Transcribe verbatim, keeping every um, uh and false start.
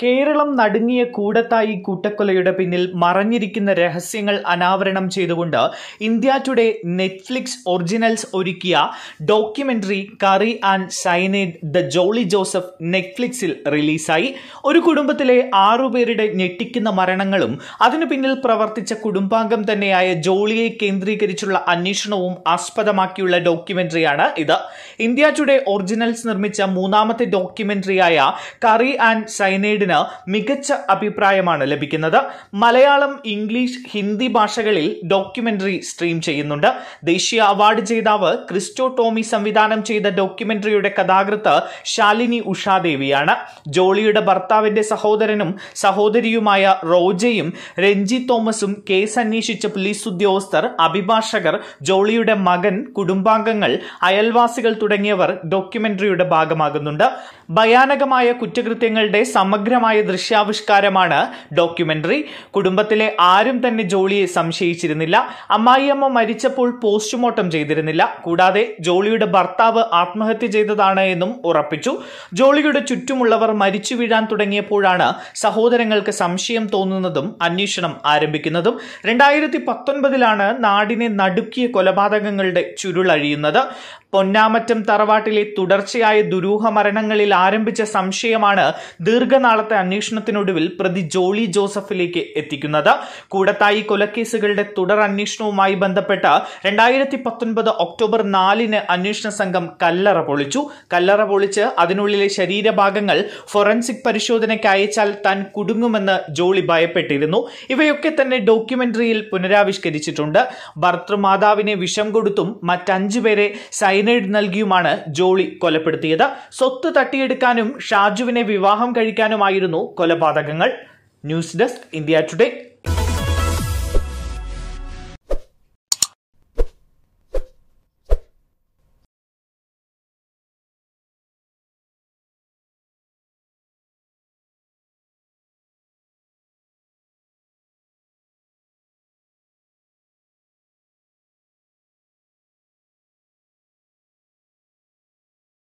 കേരളം നടുങ്ങിയ കൂടത്തായി കൂട്ടക്കൊലയുടെ പിന്നിൽ മറഞ്ഞിരിക്കുന്ന രഹസ്യങ്ങൾ അനാവരണം ചെയ്തുകൊണ്ട് ഇന്ത്യ ടുഡേ നെറ്റ്ഫ്ലിക്സ് ഒറിജിനൽസ് ഒരുക്കിയ documentary curry and cyanide the Jolly Joseph നെറ്റ്ഫ്ലിക്സിൽ റിലീസായി. ഒരു കുടുംബത്തിലെ ആറുപേരുടെ ഞെട്ടിക്കുന്ന മരണങ്ങളും അതിനു പിന്നിൽ പ്രവർത്തിച്ച കുടുംബാംഗം തന്നെയായ ജോളിയെ കേന്ദ്രീകരിച്ചുള്ള അന്വേഷണവും ആസ്പദമാക്കിയുള്ള ഡോക്യുമെന്ററിയാണ് ഇത്. ഇന്ത്യ ടുഡേ ഒറിജിനൽസ് നിർമ്മിച്ച മൂന്നാമത്തെ ഡോക്യുമെന്ററിയായ കറി ആൻഡ് സയനൈഡിന് മികച്ച അഭിപ്രായമാണ് ലഭിക്കുന്നത്. മലയാളം, ഇംഗ്ലീഷ്, ഹിന്ദി ഭാഷകളിൽ ഡോക്യുമെന്ററി സ്ട്രീം ചെയ്യുന്നുണ്ട്. ദേശീയ അവാർഡ് ജേതാവ് ക്രിസ്റ്റോ ടോമി സംവിധാനം ചെയ്ത ഡോക്യുമെന്ററിയുടെ കഥാകൃത്ത് ശാലിനി ഉഷാദേവിയാണ്. ജോളിയുടെ ഭർത്താവിന്റെ സഹോദരനും സഹോദരിയുമായ റോജയും രഞ്ജി തോമസും, കേസ് അന്വേഷിച്ച പോലീസ് ഉദ്യോഗസ്ഥർ, അഭിഭാഷകർ, ജോളിയുടെ മകൻ, കുടുംബാംഗങ്ങൾ, അയൽവാസികൾ തുടങ്ങിയവർ ഡോക്യുമെന്ററിയുടെ ഭാഗമാകുന്നുണ്ട്. ഭയാനകമായ കുറ്റകൃത്യങ്ങളുടെ സമഗ്രമായ ദൃശ്യാവിഷ്കാരമാണ് ഡോക്യുമെന്ററി. കുടുംബത്തിലെ ആരും തന്നെ ജോളിയെ സംശയിച്ചിരുന്നില്ല. അമ്മായിയമ്മ മരിച്ചപ്പോൾ പോസ്റ്റ്മോർട്ടം ചെയ്തിരുന്നില്ല. കൂടാതെ ജോളിയുടെ ഭർത്താവ് ആത്മഹത്യ ചെയ്തതാണ് എന്നും ഉറപ്പിച്ചു. ജോളിയുടെ ചുറ്റുമുള്ളവർ മരിച്ചു വീഴാൻ തുടങ്ങിയപ്പോഴാണ് സഹോദരങ്ങൾക്ക് സംശയം തോന്നുന്നതും അന്വേഷണം ആരംഭിക്കുന്നതും. രണ്ടായിരത്തി പത്തൊൻപതിലാണ് നാടിനെ നടുക്കിയ കൊലപാതകങ്ങളുടെ ചുരുളഴിയുന്നത്. പൊന്നാമറ്റം തറവാട്ടിലെ തുടർച്ചയായ ദുരൂഹ മരണങ്ങളിൽ ആരംഭിച്ച സംശയമാണ് ദീർഘനാളത്തെ അന്വേഷണത്തിനൊടുവിൽ പ്രതി ജോളി ജോസഫിലേക്ക് എത്തിക്കുന്നത്. കൂടത്തായി കൊലക്കേസുകളുടെ തുടർ അന്വേഷണവുമായി ബന്ധപ്പെട്ട് രണ്ടായിരത്തി പത്തൊൻപത് ഒക്ടോബർ നാലിന് അന്വേഷണ സംഘം കല്ലറ പൊളിച്ചു. കല്ലറ പൊളിച്ച് അതിനുള്ളിലെ ശരീരഭാഗങ്ങൾ ഫോറൻസിക് പരിശോധനയ്ക്ക് അയച്ചാൽ താൻ കുടുങ്ങുമെന്ന് ജോളി ഭയപ്പെട്ടിരുന്നു. ഇവയൊക്കെ തന്നെ ഡോക്യുമെന്ററിയിൽ പുനരാവിഷ്കരിച്ചിട്ടുണ്ട്. ഭർത്തൃമാതാവിനെ വിഷം കൊടുത്തും മറ്റഞ്ചു പേരെ സൈനൈഡ് നൽകിയുമാണ് ജോളി കൊലപ്പെടുത്തിയത്. സ്വത്ത് തട്ടിയെടുക്കാനും ഷാജുവിനെ വിവാഹം കഴിക്കാനുമായിരുന്നു കൊലപാതകങ്ങൾ. News desk, India today.